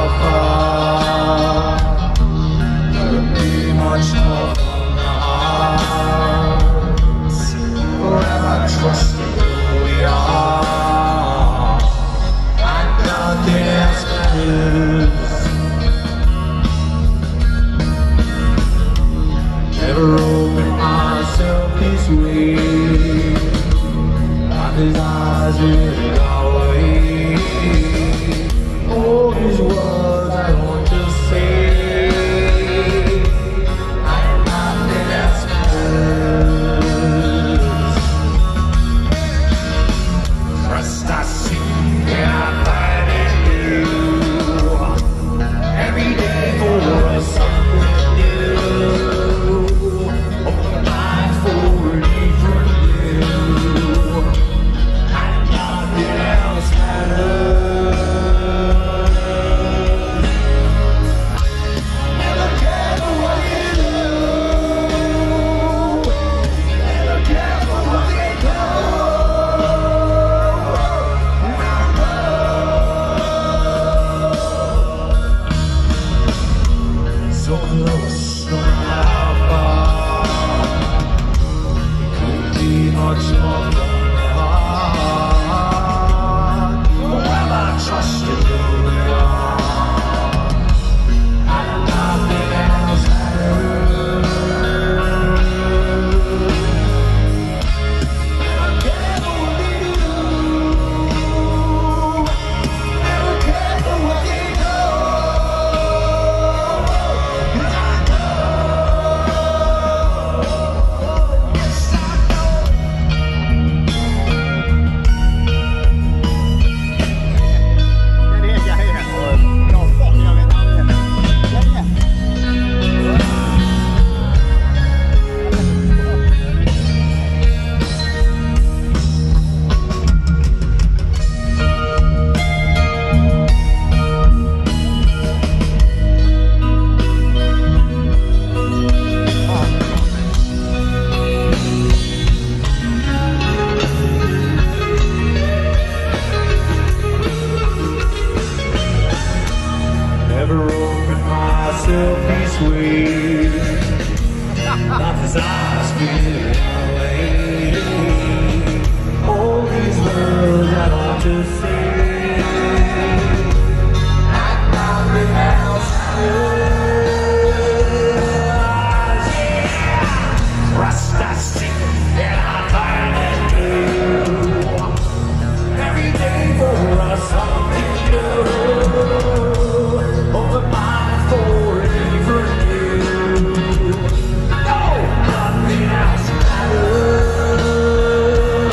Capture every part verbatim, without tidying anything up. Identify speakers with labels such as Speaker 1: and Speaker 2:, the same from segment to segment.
Speaker 1: far. Couldn't be much more from the hearts. Forever trusting who we are, and nothing else matters. Never open myself this way. His eyes will go away. All these words I want to say, and nothing else matters. Trust I see and I find in you. Every day for us something new. Open mind for a different view. So close, no matter how far. Couldn't be much more from the heart. Forever trusting who we are, and nothing else matters. Never care for what they do. Never care for what they do. Never open myself this way. Life is eyes feel away. All these words I want to say, and nothing else matters. Trust I see and I find it new. Every day for us something new. Open mind for a different view. No, nothing else matters.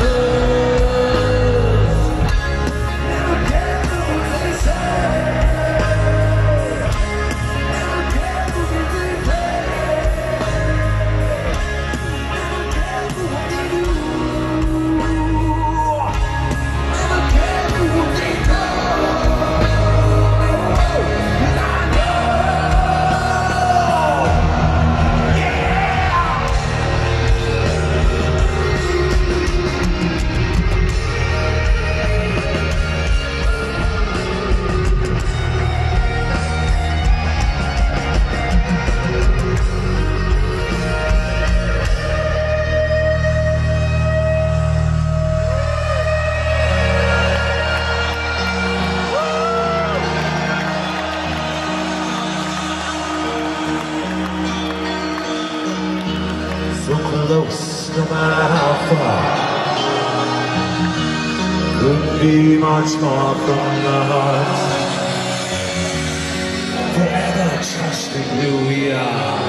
Speaker 1: Never care what they say. Never care what they play. Never care what they do. Never care what they do. So close, no matter how far. Couldn't be much more from the heart. Forever trusting who we are.